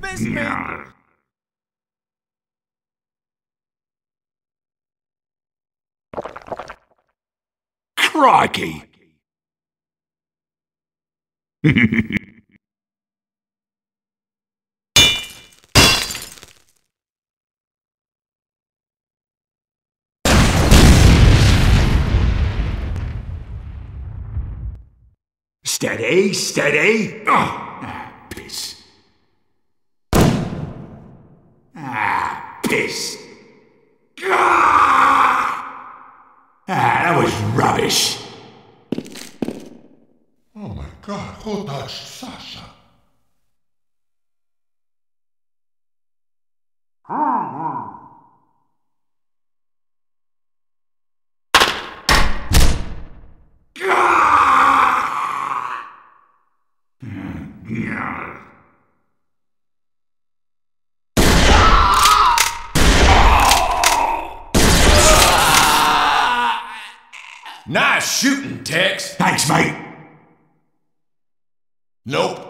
listening. Crikey! Steady, steady. Piss. Piss. That was rubbish. Oh my God, who touched Sasha? Nice shooting, Tex. Thanks, mate. Nope.